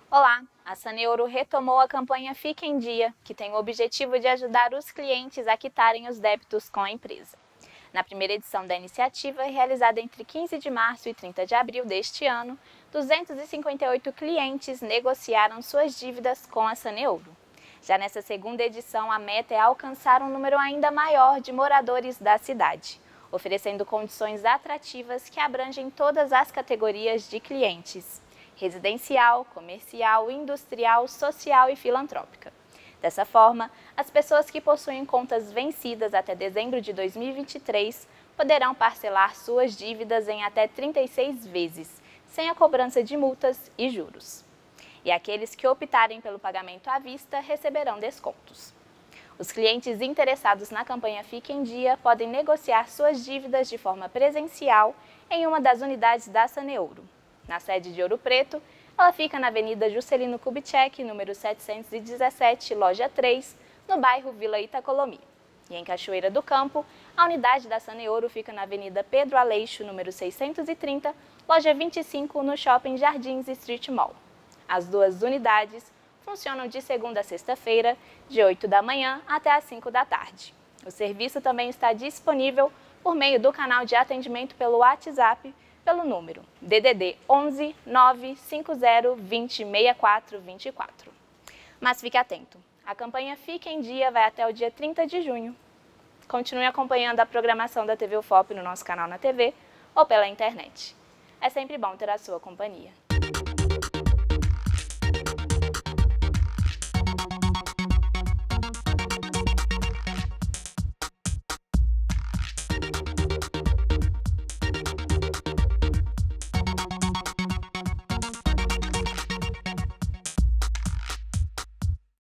Olá! A Saneouro retomou a campanha Fique em Dia, que tem o objetivo de ajudar os clientes a quitarem os débitos com a empresa. Na primeira edição da iniciativa, realizada entre 15 de março e 30 de abril deste ano, 258 clientes negociaram suas dívidas com a Saneouro. Já nessa segunda edição, a meta é alcançar um número ainda maior de moradores da cidade, oferecendo condições atrativas que abrangem todas as categorias de clientes: residencial, comercial, industrial, social e filantrópica. Dessa forma, as pessoas que possuem contas vencidas até dezembro de 2023 poderão parcelar suas dívidas em até 36 vezes, sem a cobrança de multas e juros. E aqueles que optarem pelo pagamento à vista receberão descontos. Os clientes interessados na campanha Fique em Dia podem negociar suas dívidas de forma presencial em uma das unidades da Saneouro. Na sede de Ouro Preto, ela fica na Avenida Juscelino Kubitschek, número 717, loja 3, no bairro Vila Itacolomi. E em Cachoeira do Campo, a unidade da Saneouro fica na Avenida Pedro Aleixo, número 630, loja 25, no Shopping Jardins Street Mall. As duas unidades funcionam de segunda a sexta-feira, de 8 da manhã até às 5 da tarde. O serviço também está disponível por meio do canal de atendimento pelo WhatsApp, pelo número DDD 11 950 20 64 24. Mas fique atento, a campanha Fique em Dia vai até o dia 30 de junho. Continue acompanhando a programação da TV UFOP no nosso canal na TV ou pela internet. É sempre bom ter a sua companhia.